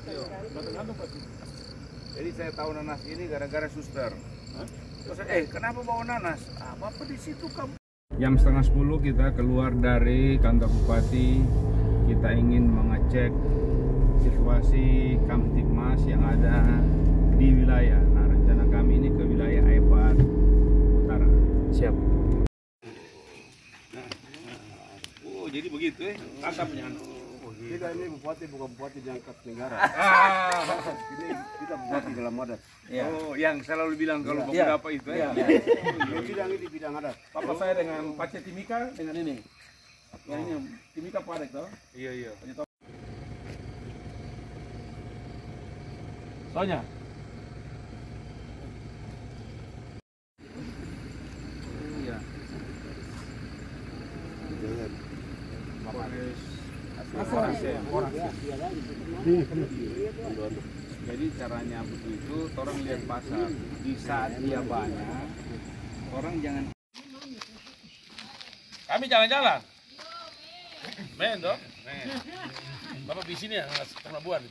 Jadi saya tahu nanas ini gara-gara suster. Terus kenapa bawa nanas? Bapak di situ kamu. Jam 9:30 kita keluar dari kantor bupati. Kita ingin mengecek situasi Kamtibmas yang ada di wilayah. Nah, rencana kami ini ke wilayah Aipat Utara. Siap. Oh, jadi begitu ya? Atapnya. Kita ini bupati bukan bupati diangkat negara. Ini kita bupati dalam adat. Ya. Oh, yang selalu bilang kalau beberapa itu ya. Bidang ini di bidang adat. Papa saya dengan Pace Timika dengan ini. Yang ini Timika Padek toh. Iya. Soalnya Iya. Bapak Res. Jadi caranya begitu, orang lihat pasar. Di saat dia banyak, orang jangan. kami jalan-jalan. Men dong. Bapak di sini ya, pelabuhan.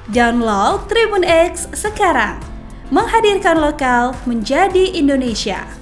Download Tribun X sekarang, menghadirkan lokal menjadi Indonesia.